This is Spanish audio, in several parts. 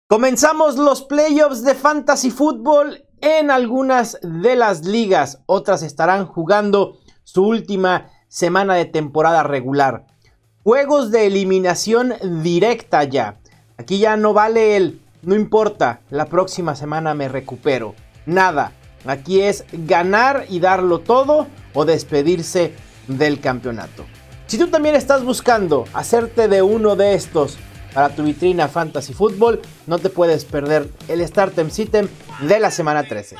Comenzamos los playoffs de Fantasy Football en algunas de las ligas. Otras estarán jugando su última semana de temporada regular. Juegos de eliminación directa ya. Aquí ya no vale no importa, la próxima semana me recupero. Nada. Aquí es ganar y darlo todo o despedirse del campeonato. Si tú también estás buscando hacerte de uno de estos para tu vitrina Fantasy Football, no te puedes perder el Startem Sitem de la semana 13.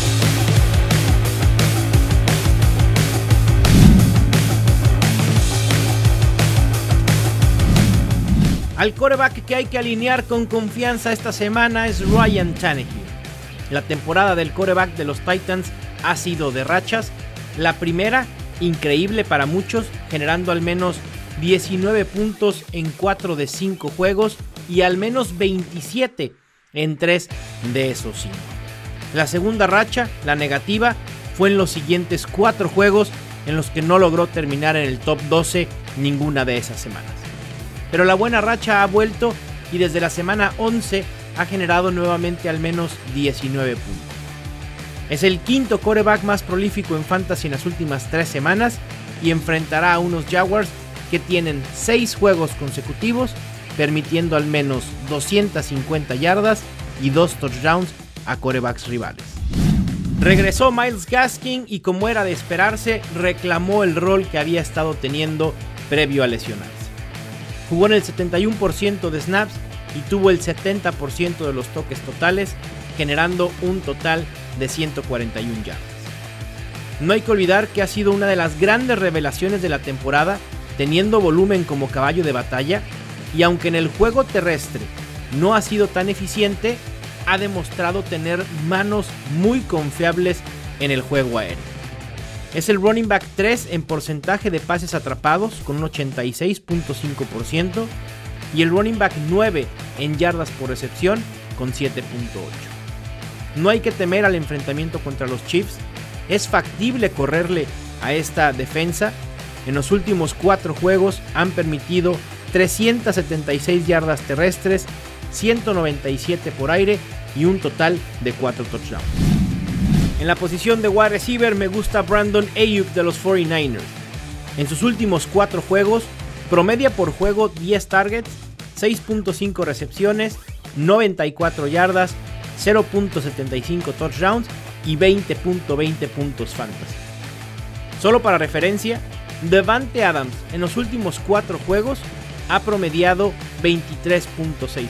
Al quarterback que hay que alinear con confianza esta semana es Ryan Tannehill. La temporada del quarterback de los Titans ha sido de rachas. La primera, increíble para muchos, generando al menos 19 puntos en 4 de 5 juegos y al menos 27 en 3 de esos 5. La segunda racha, la negativa, fue en los siguientes 4 juegos en los que no logró terminar en el top 12 ninguna de esas semanas. Pero la buena racha ha vuelto y desde la semana 11 ha generado nuevamente al menos 19 puntos. Es el quinto quarterback más prolífico en fantasy en las últimas 3 semanas y enfrentará a unos Jaguars que tienen 6 juegos consecutivos, permitiendo al menos 250 yardas y 2 touchdowns a quarterbacks rivales. Regresó Myles Gaskin y, como era de esperarse, reclamó el rol que había estado teniendo previo a lesionarse. Jugó en el 71% de snaps y tuvo el 70% de los toques totales, generando un total de 141 yardas. No hay que olvidar que ha sido una de las grandes revelaciones de la temporada, teniendo volumen como caballo de batalla, y aunque en el juego terrestre no ha sido tan eficiente, ha demostrado tener manos muy confiables en el juego aéreo. Es el running back 3 en porcentaje de pases atrapados con un 86.5% y el running back 9 en yardas por recepción con 7.8. No hay que temer al enfrentamiento contra los Chiefs, es factible correrle a esta defensa. En los últimos 4 juegos han permitido 376 yardas terrestres, 197 por aire y un total de 4 touchdowns. En la posición de wide receiver me gusta Brandon Ayuk de los 49ers. En sus últimos 4 juegos, promedia por juego 10 targets, 6.5 recepciones, 94 yardas, 0.75 touchdowns y 20.20 puntos fantasy. Solo para referencia, Davante Adams en los últimos 4 juegos ha promediado 23.6 puntos.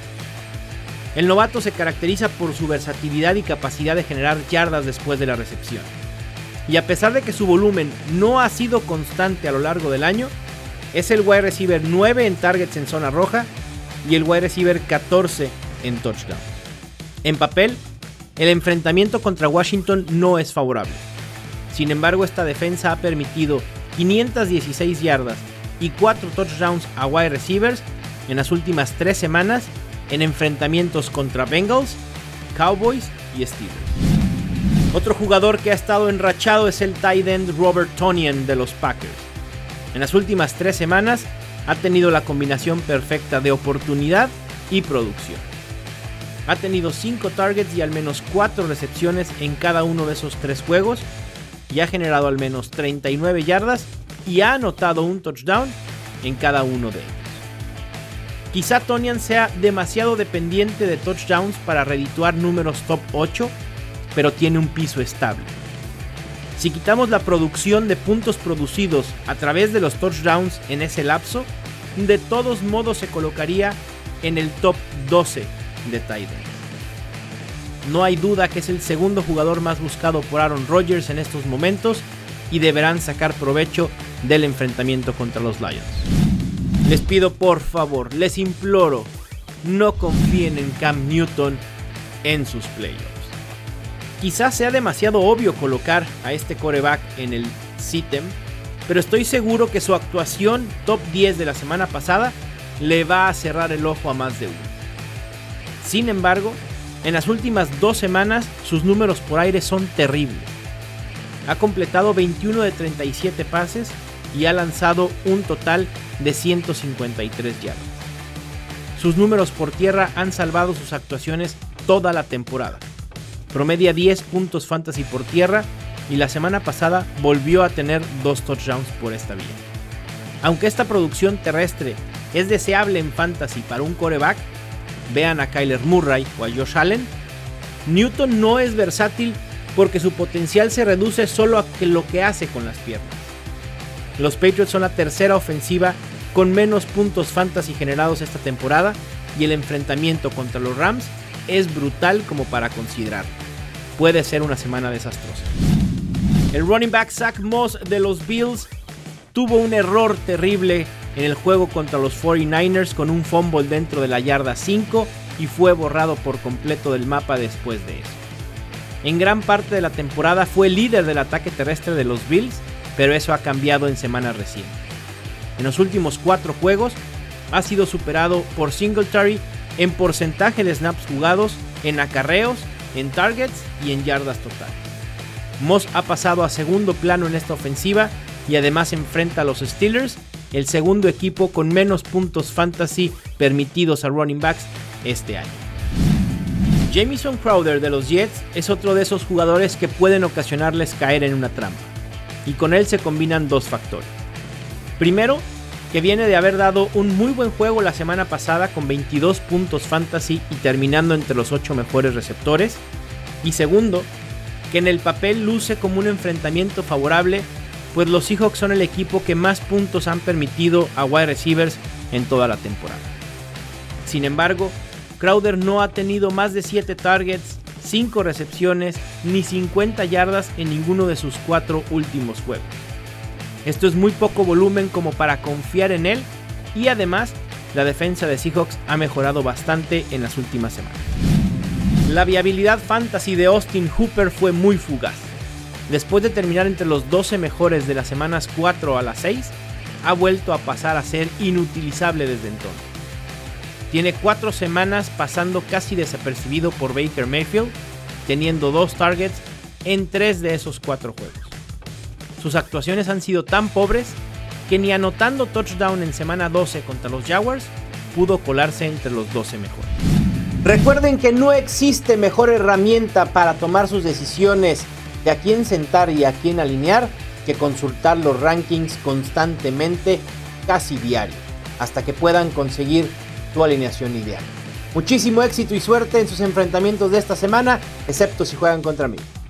El novato se caracteriza por su versatilidad y capacidad de generar yardas después de la recepción. Y a pesar de que su volumen no ha sido constante a lo largo del año, es el wide receiver 9 en targets en zona roja y el wide receiver 14 en touchdown. En papel, el enfrentamiento contra Washington no es favorable. Sin embargo, esta defensa ha permitido 516 yardas y 4 touchdowns a wide receivers en las últimas 3 semanas en enfrentamientos contra Bengals, Cowboys y Steelers. Otro jugador que ha estado enrachado es el tight end Robert Tonyan de los Packers. En las últimas 3 semanas ha tenido la combinación perfecta de oportunidad y producción. Ha tenido 5 targets y al menos 4 recepciones en cada uno de esos 3 juegos y ha generado al menos 39 yardas y ha anotado un touchdown en cada uno de ellos. Quizá Tonyan sea demasiado dependiente de touchdowns para redituar números top 8, pero tiene un piso estable. Si quitamos la producción de puntos producidos a través de los touchdowns en ese lapso, de todos modos se colocaría en el top 12 de tight end. No hay duda que es el segundo jugador más buscado por Aaron Rodgers en estos momentos y deberán sacar provecho del enfrentamiento contra los Lions. Les pido por favor, les imploro, no confíen en Cam Newton en sus playoffs. Quizás sea demasiado obvio colocar a este quarterback en el Sitem, pero estoy seguro que su actuación top 10 de la semana pasada le va a cerrar el ojo a más de uno. Sin embargo, en las últimas 2 semanas sus números por aire son terribles. Ha completado 21 de 37 pases y ha lanzado un total de 153 yardas. sus números por tierra han salvado sus actuaciones toda la temporada. Promedia 10 puntos fantasy por tierra y la semana pasada volvió a tener 2 touchdowns por esta vía. Aunque esta producción terrestre es deseable en fantasy para un quarterback, vean a Kyler Murray o a Josh Allen, Newton no es versátil porque su potencial se reduce solo a lo que hace con las piernas. Los Patriots son la tercera ofensiva con menos puntos fantasy generados esta temporada y el enfrentamiento contra los Rams es brutal como para considerar. Puede ser una semana desastrosa. El running back Zach Moss de los Bills tuvo un error terrible en el juego contra los 49ers con un fumble dentro de la yarda 5 y fue borrado por completo del mapa después de eso. En gran parte de la temporada fue líder del ataque terrestre de los Bills, pero eso ha cambiado en semanas recientes. En los últimos 4 juegos ha sido superado por Singletary en porcentaje de snaps jugados, en acarreos, en targets y en yardas totales. Moss ha pasado a segundo plano en esta ofensiva y además enfrenta a los Steelers, el segundo equipo con menos puntos fantasy permitidos a running backs este año. Jamison Crowder de los Jets es otro de esos jugadores que pueden ocasionarles caer en una trampa, y con él se combinan 2 factores. Primero, que viene de haber dado un muy buen juego la semana pasada con 22 puntos fantasy y terminando entre los 8 mejores receptores. Y segundo, que en el papel luce como un enfrentamiento favorable, pues los Seahawks son el equipo que más puntos han permitido a wide receivers en toda la temporada. Sin embargo, Crowder no ha tenido más de 7 targets, 5 recepciones ni 50 yardas en ninguno de sus 4 últimos juegos. Esto es muy poco volumen como para confiar en él y además la defensa de Seahawks ha mejorado bastante en las últimas semanas. La viabilidad fantasy de Austin Hooper fue muy fugaz. Después de terminar entre los 12 mejores de las semanas 4 a las 6, ha vuelto a pasar a ser inutilizable desde entonces. Tiene 4 semanas pasando casi desapercibido por Baker Mayfield, teniendo 2 targets en 3 de esos 4 juegos. Sus actuaciones han sido tan pobres que ni anotando touchdown en semana 12 contra los Jaguars pudo colarse entre los 12 mejores. Recuerden que no existe mejor herramienta para tomar sus decisiones de a quién sentar y a quién alinear que consultar los rankings constantemente, casi diario, hasta que puedan conseguir tu alineación ideal. Muchísimo éxito y suerte en sus enfrentamientos de esta semana, excepto si juegan contra mí.